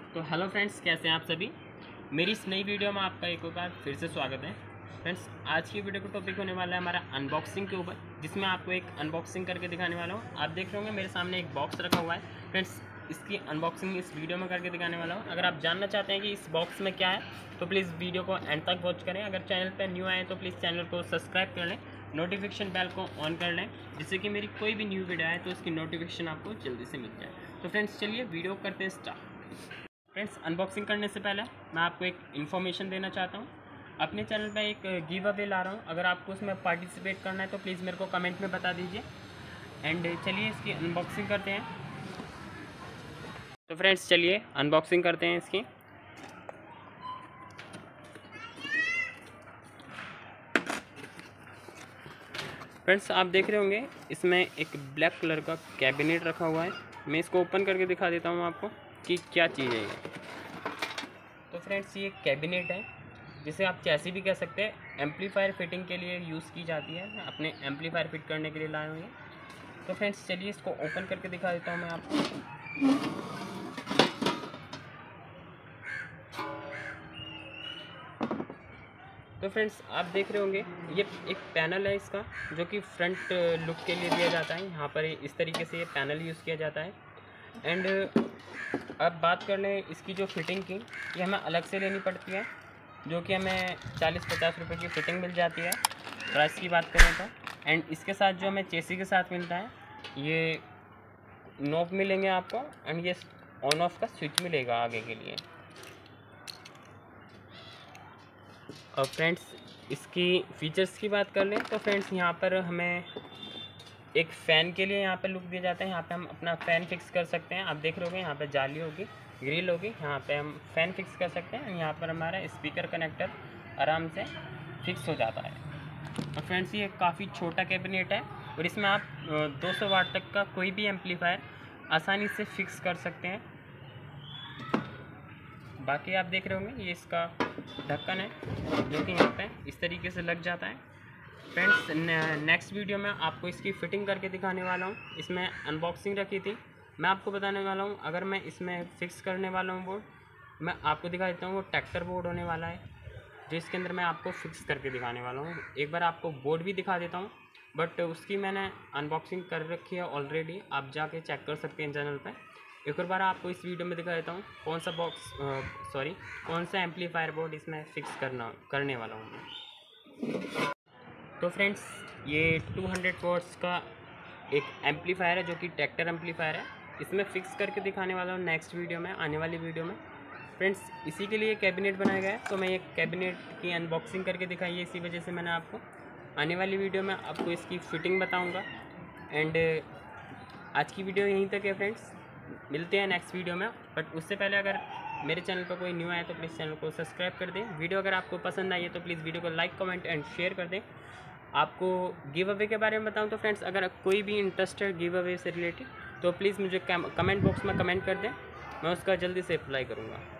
तो hello friends, कैसे हैं आप सभी। मेरी इस नई वीडियो में आपका एक बार फिर से स्वागत है। फ्रेंड्स, आज की वीडियो का टॉपिक होने वाला है हमारा अनबॉक्सिंग के ऊपर, जिसमें आपको एक अनबॉक्सिंग करके दिखाने वाला हूँ। आप देख रहे होंगे मेरे सामने एक बॉक्स रखा हुआ है। फ्रेंड्स, इसकी अनबॉक्सिंग इस वीडियो में करके दिखाने वाला हूँ। अगर आप जानना चाहते हैं कि इस बॉक्स में क्या है तो प्लीज़ वीडियो को एंड तक वॉच करें। अगर चैनल पर न्यू आए तो प्लीज़ चैनल को सब्सक्राइब कर लें, नोटिफिकेशन बेल को ऑन कर लें, जिससे कि मेरी कोई भी न्यू वीडियो आए तो उसकी नोटिफिकेशन आपको जल्दी से मिल जाए। तो फ्रेंड्स, चलिए वीडियो करते हैं स्टार्ट। फ्रेंड्स, अनबॉक्सिंग करने से पहले मैं आपको एक इन्फॉर्मेशन देना चाहता हूँ। अपने चैनल पे एक गिव अवे ला रहा हूँ। अगर आपको उसमें पार्टिसिपेट करना है तो प्लीज़ मेरे को कमेंट में बता दीजिए। एंड चलिए इसकी अनबॉक्सिंग करते हैं। तो फ्रेंड्स, चलिए अनबॉक्सिंग करते हैं इसकी। फ्रेंड्स, आप देख रहे होंगे इसमें एक ब्लैक कलर का कैबिनेट रखा हुआ है। मैं इसको ओपन करके दिखा देता हूँ आपको कि क्या चीज़ है ये। तो फ्रेंड्स, ये कैबिनेट है जिसे आप चैसी भी कह सकते हैं। एम्पलीफायर फिटिंग के लिए यूज़ की जाती है, अपने एम्पलीफायर फिट करने के लिए लाए हुए हैं। तो फ्रेंड्स, चलिए इसको ओपन करके दिखा देता हूँ मैं आपको। तो फ्रेंड्स, आप देख रहे होंगे ये एक पैनल है इसका, जो कि फ्रंट लुक के लिए दिया जाता है। यहाँ पर इस तरीके से ये पैनल यूज़ किया जाता है। एंड अब बात कर लें इसकी जो फिटिंग की, ये हमें अलग से लेनी पड़ती है, जो कि हमें 40-50 रुपये की फ़िटिंग मिल जाती है प्राइस की बात करें तो। एंड इसके साथ जो हमें चेसी के साथ मिलता है, ये नॉब मिलेंगे आपको, एंड ये ऑन ऑफ का स्विच मिलेगा आगे के लिए। और फ्रेंड्स, इसकी फ़ीचर्स की बात कर लें तो फ्रेंड्स, यहाँ पर हमें एक फ़ैन के लिए यहाँ पे लुक दिया जाता है। यहाँ पे हम अपना फ़ैन फिक्स कर सकते हैं। आप देख रहे होंगे यहाँ पे जाली होगी, ग्रिल होगी, यहाँ पे हम फ़ैन फिक्स कर सकते हैं। यहाँ पर हमारा स्पीकर कनेक्टर आराम से फिक्स हो जाता है। और फ्रेंड्स, ये काफ़ी छोटा कैबिनेट है और इसमें आप 200 वाट तक का कोई भी एम्पलीफायर आसानी से फिक्स कर सकते हैं। बाकी आप देख रहे होंगे ये इसका ढक्कन है, जो कि यहाँ पे इस तरीके से लग जाता है। फ्रेंड्स, नेक्स्ट वीडियो में आपको इसकी फ़िटिंग करके दिखाने वाला हूँ। इसमें अनबॉक्सिंग रखी थी, मैं आपको बताने वाला हूँ। अगर मैं इसमें फ़िक्स करने वाला हूँ बोर्ड, मैं आपको दिखा देता हूँ। वो ट्रैक्टर बोर्ड होने वाला है, जो इसके अंदर मैं आपको फ़िक्स करके दिखाने वाला हूँ। एक बार आपको बोर्ड भी दिखा देता हूँ, बट उसकी मैंने अनबॉक्सिंग कर रखी है ऑलरेडी, आप जाके चेक कर सकते हैं चैनल पर। एक और बार आपको इस वीडियो में दिखा देता हूँ कौन सा एम्पलीफायर बोर्ड इसमें फ़िक्स करने वाला हूँ मैं। तो फ्रेंड्स, ये 200 वॉट्स का एक एम्पलीफायर है, जो कि ट्रैक्टर एम्पलीफायर है। इसमें फ़िक्स करके दिखाने वाला हूँ नेक्स्ट वीडियो में, आने वाली वीडियो में। फ्रेंड्स, इसी के लिए कैबिनेट बनाया गया है, तो मैं ये कैबिनेट की अनबॉक्सिंग करके दिखाई है, इसी वजह से मैंने आपको। आने वाली वीडियो में आपको इसकी फ़िटिंग बताऊँगा। एंड आज की वीडियो यहीं तक है फ्रेंड्स, मिलते हैं नेक्स्ट वीडियो में। बट उससे पहले अगर मेरे चैनल पर कोई न्यू आए तो प्लीज़ चैनल को सब्सक्राइब कर दें। वीडियो अगर आपको पसंद आई है तो प्लीज़ वीडियो को लाइक, कमेंट एंड शेयर कर दें। आपको गिव अवे के बारे में बताऊं तो फ्रेंड्स, अगर कोई भी इंटरेस्ट है गिव अवे से रिलेटेड तो प्लीज़ मुझे कमेंट बॉक्स में कमेंट कर दें, मैं उसका जल्दी से रिप्लाई करूँगा।